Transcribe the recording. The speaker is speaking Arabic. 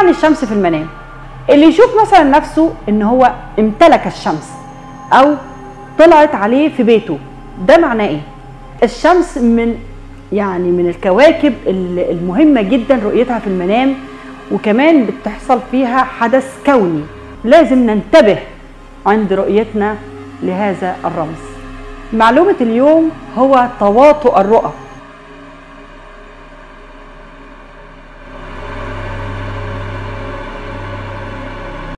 يعني الشمس في المنام. اللي يشوف مثلا نفسه ان هو امتلك الشمس او طلعت عليه في بيته، ده معناه ايه؟ الشمس من الكواكب المهمة جدا رؤيتها في المنام، وكمان بتحصل فيها حدث كوني لازم ننتبه عند رؤيتنا لهذا الرمز. معلومة اليوم هو تواطؤ الرؤى.